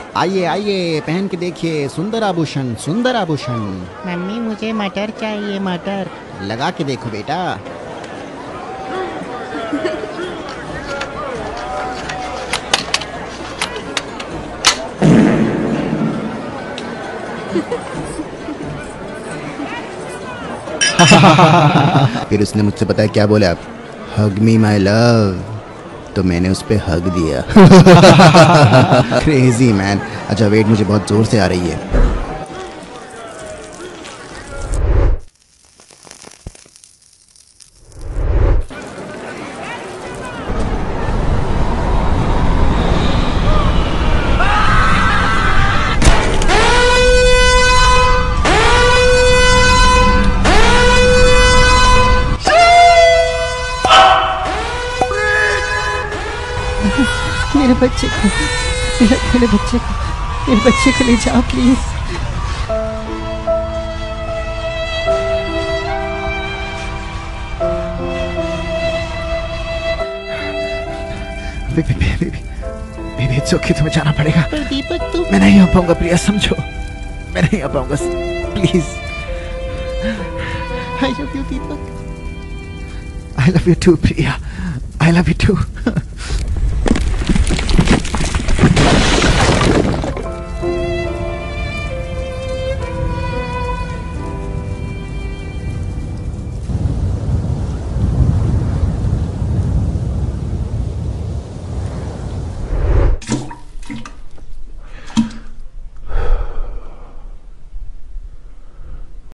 आइए आइए, पहन के देखिए, सुंदर आभूषण, सुंदर आभूषण। मम्मी मुझे मटर चाहिए, मटर। लगा के देखो बेटा। फिर उसने मुझसे पता है क्या बोले आप? Hug me my love. तो मैंने उस पर हग दिया। Crazy man. अच्छा वेट, मुझे बहुत जोर से आ रही है। मेरे बच्चे को, मेरे बच्चे को ले जाओ प्लीज। बेबी इट्स ओके, तुम्हें जाना पड़ेगा। पर दीपक तू। मैं नहीं आ पाऊंगा प्रिया, समझो। मैं नहीं आ पाऊंगा please. I love you Deepak. I love you too Priya, I love you to.